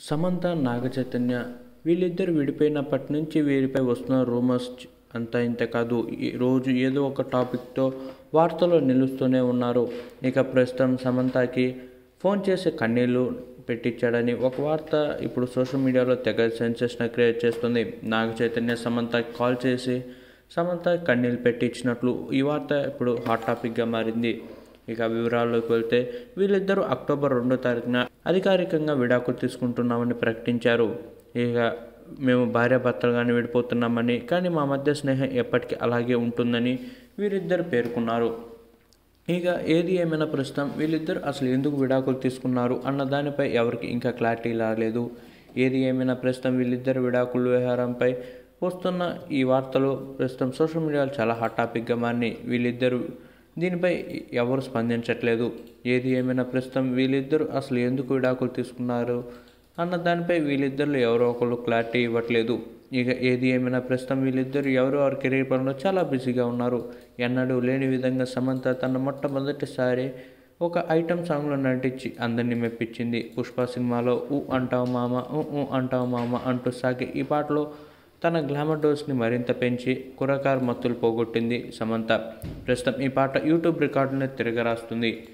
సమంత, నాగచైతన్య వీళ్ళిద్దరు విడిపోయినప్పటి నుంచి వీరిపై వస్తున్న రూమర్స్ అంతా ఇంత కాదు. రోజు ఏదో ఒక టాపిక్తో వార్తల్లో నిలుస్తూనే ఉన్నారు. ఇక ప్రస్తుతం సమంతకి ఫోన్ చేసి కన్నీళ్లు పెట్టించాడని ఒక వార్త ఇప్పుడు సోషల్ మీడియాలో తెగ సెన్సేషన్ క్రియేట్ చేస్తుంది. నాగచైతన్య సమంతకి కాల్ చేసి సమంత కన్నీళ్లు పెట్టించినట్లు ఈ వార్త ఇప్పుడు హాట్ టాపిక్గా మారింది. ఇక వివరాల్లోకి వెళ్తే వీళ్ళిద్దరూ అక్టోబర్ 2వ తారీఖున అధికారికంగా విడాకులు తీసుకుంటున్నామని ప్రకటించారు. ఇక మేము భార్యాభర్తలుగానే విడిపోతున్నామని, కానీ మా మధ్య స్నేహం ఎప్పటికీ అలాగే ఉంటుందని వీరిద్దరు పేర్కొన్నారు. ఇక ఏది ఏమైనా ప్రస్తుతం వీళ్ళిద్దరు అసలు ఎందుకు విడాకులు తీసుకున్నారు అన్న దానిపై ఎవరికి ఇంకా క్లారిటీ రాలేదు. ఏది ఏమైనా ప్రస్తుతం వీళ్ళిద్దరు విడాకుల వ్యవహారంపై వస్తున్న ఈ వార్తలు ప్రస్తుతం సోషల్ మీడియాలో చాలా హాట్ టాపిక్గా మారినాయి. వీళ్ళిద్దరూ దీనిపై ఎవరు స్పందించట్లేదు. ఏది ఏమైనా ప్రస్తుతం వీళ్ళిద్దరూ అసలు ఎందుకు విడాకులు తీసుకున్నారు అన్న దానిపై వీళ్ళిద్దరిలో ఎవరో ఒకరు క్లారిటీ ఇవ్వట్లేదు. ఇక ఏది ఏమైనా ప్రస్తుతం వీళ్ళిద్దరూ ఎవరి కెరీర్ పరంలో చాలా బిజీగా ఉన్నారు. ఎన్నడూ లేని విధంగా సమంత తన మొట్టమొదటిసారి ఒక ఐటెం సాంగ్లో నటించి అందరినీ మెప్పించింది. పుష్ప సినిమాలో ఊ అంటావు మామ ఊ అంటావు మామ అంటూ సాగే ఈ పాటలో తన గ్లామర్ డోస్ని మరింత పెంచి కుర్రకారు మత్తులు పోగొట్టింది సమంత. ప్రస్తుతం ఈ పాట యూట్యూబ్ రికార్డులను తిరగరాస్తుంది.